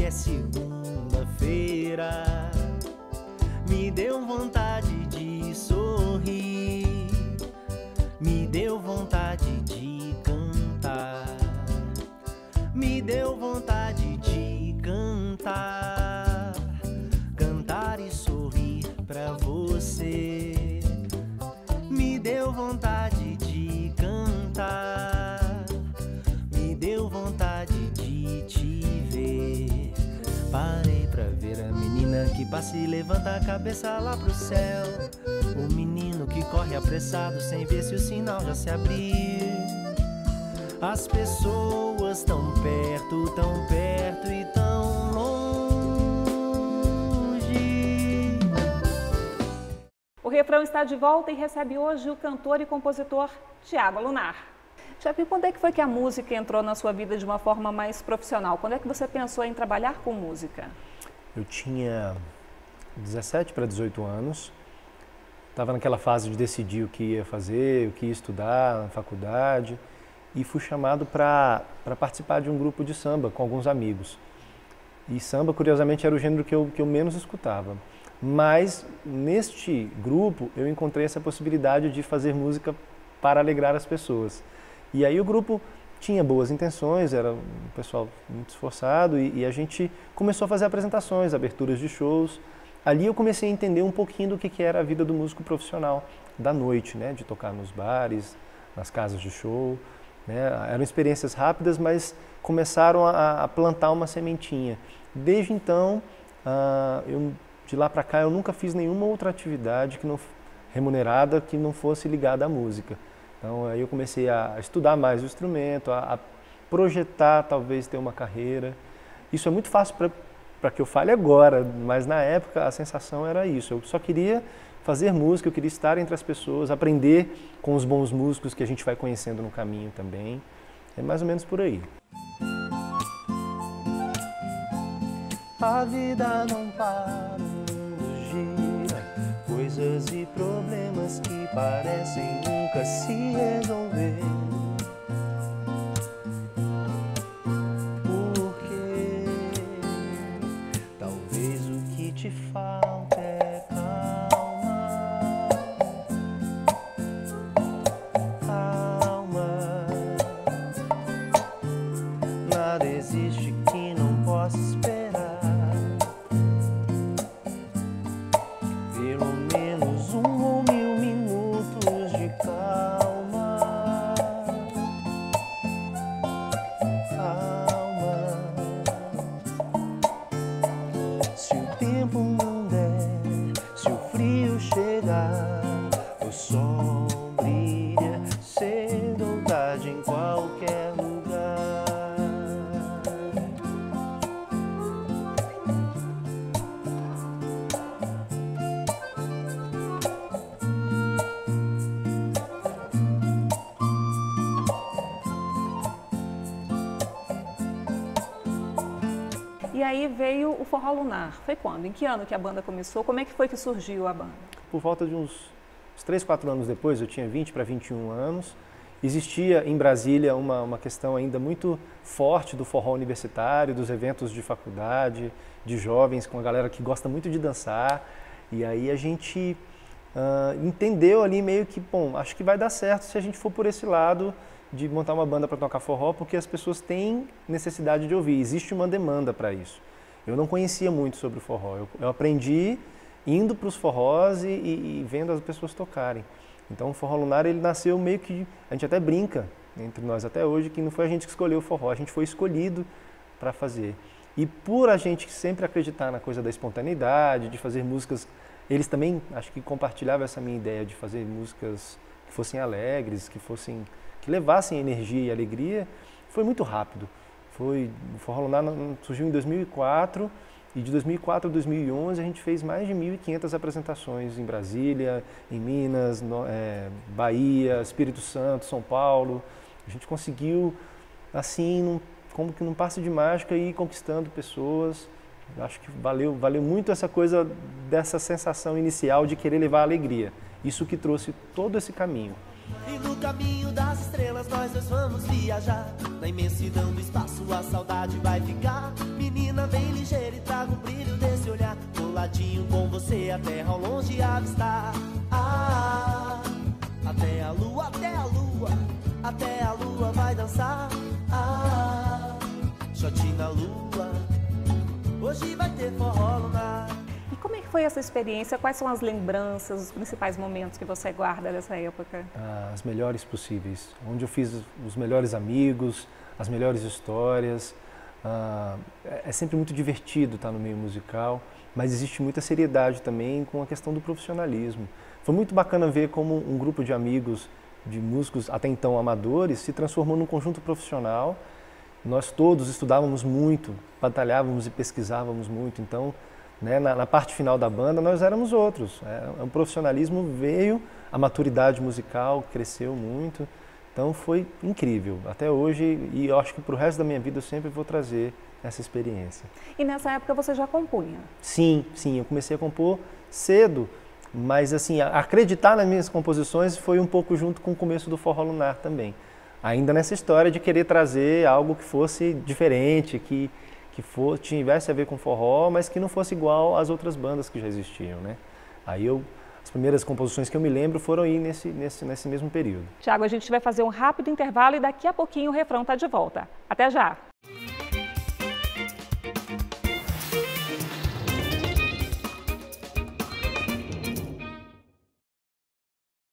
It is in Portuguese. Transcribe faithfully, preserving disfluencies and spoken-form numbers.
é segunda-feira. Me deu vontade de sorrir, me deu vontade de cantar, me deu vontade de cantar, cantar e sorrir pra você. Me deu vontade de cantar, me deu vontade de te ver. Parei pra ver a menina que passa e levanta a cabeça lá pro céu. O menino que corre apressado sem ver se o sinal já se abriu. As pessoas tão perto, tão perto e tão longe. O refrão está de volta e recebe hoje o cantor e compositor Thiago Lunar. Thiago, quando é que foi que a música entrou na sua vida de uma forma mais profissional? Quando é que você pensou em trabalhar com música? Eu tinha dezessete para dezoito anos, estava naquela fase de decidir o que ia fazer, o que ia estudar na faculdade, e fui chamado para para participar de um grupo de samba com alguns amigos. E samba, curiosamente, era o gênero que eu, que eu menos escutava. Mas, neste grupo, eu encontrei essa possibilidade de fazer música para alegrar as pessoas. E aí o grupo tinha boas intenções, era um pessoal muito esforçado e, e a gente começou a fazer apresentações, aberturas de shows. Ali eu comecei a entender um pouquinho do que, que era a vida do músico profissional da noite, né? De tocar nos bares, nas casas de show. Né? Eram experiências rápidas, mas começaram a, a plantar uma sementinha. Desde então, uh, eu, de lá para cá, eu nunca fiz nenhuma outra atividade que não, remunerada que não fosse ligada à música. Então, aí eu comecei a estudar mais o instrumento, a, a projetar, talvez, ter uma carreira. Isso é muito fácil para que eu fale agora, mas na época a sensação era isso. Eu só queria fazer música, eu queria estar entre as pessoas, aprender com os bons músicos que a gente vai conhecendo no caminho também. É mais ou menos por aí. A vida não para, gira, coisas e problemas que parecem nunca se resolver. Porque talvez o que te falta é calma, calma. Nada existe que não possa esperar. O sol brilha cedo ou tarde em qualquer lugar. E aí veio o Forró Lunar. Foi quando? Em que ano que a banda começou? Como é que foi que surgiu a banda? Por volta de uns três, quatro anos depois, eu tinha vinte para vinte e um anos, existia em Brasília uma, uma questão ainda muito forte do forró universitário, dos eventos de faculdade, de jovens, com a galera que gosta muito de dançar. E aí a gente uh, entendeu ali meio que, bom, acho que vai dar certo se a gente for por esse lado de montar uma banda para tocar forró, porque as pessoas têm necessidade de ouvir, existe uma demanda para isso. Eu não conhecia muito sobre o forró, eu, eu aprendi indo para os forrós e, e, e vendo as pessoas tocarem. Então o Forró Lunar, ele nasceu meio que, a gente até brinca entre nós até hoje, que não foi a gente que escolheu o forró, a gente foi escolhido para fazer. E por a gente sempre acreditar na coisa da espontaneidade, de fazer músicas, eles também, acho que compartilhavam essa minha ideia de fazer músicas que fossem alegres, que fossem, que levassem energia e alegria, foi muito rápido. Foi, o Forró Lunar surgiu em dois mil e quatro, e de dois mil e quatro a dois mil e onze a gente fez mais de mil e quinhentas apresentações em Brasília, em Minas, no, é, Bahia, Espírito Santo, São Paulo. A gente conseguiu, assim, num, como que num passe de mágica, ir conquistando pessoas. Eu acho que valeu, valeu muito essa coisa dessa sensação inicial de querer levar alegria. Isso que trouxe todo esse caminho. E no caminho das estrelas nós dois vamos viajar. Na imensidão do espaço a saudade vai ficar. Menina menina bem ligeira e trago o brilho desse olhar. Coladinho com você, a terra ao longe avistar. Ah, até a lua, até a lua, até a lua vai dançar. Ah, shot na lua, hoje vai ter forró lunar. E como é que foi essa experiência? Quais são as lembranças, os principais momentos que você guarda dessa época? Ah, as melhores possíveis, onde eu fiz os melhores amigos, as melhores histórias. Ah, é sempre muito divertido estar no meio musical, mas existe muita seriedade também com a questão do profissionalismo. Foi muito bacana ver como um grupo de amigos, de músicos até então amadores, se transformou num conjunto profissional. Nós todos estudávamos muito, batalhávamos e pesquisávamos muito, então, né, na, na parte final da banda nós éramos outros. É, o profissionalismo veio, a maturidade musical cresceu muito, então foi incrível até hoje, e eu acho que para o resto da minha vida eu sempre vou trazer essa experiência. E nessa época você já compunha? Sim, sim, eu comecei a compor cedo, mas assim, acreditar nas minhas composições foi um pouco junto com o começo do Forró Lunar também. Ainda nessa história de querer trazer algo que fosse diferente, que, que for, tivesse a ver com forró, mas que não fosse igual às outras bandas que já existiam, né? Aí eu, as primeiras composições que eu me lembro foram aí nesse, nesse, nesse mesmo período. Tiago, a gente vai fazer um rápido intervalo e daqui a pouquinho o refrão está de volta. Até já!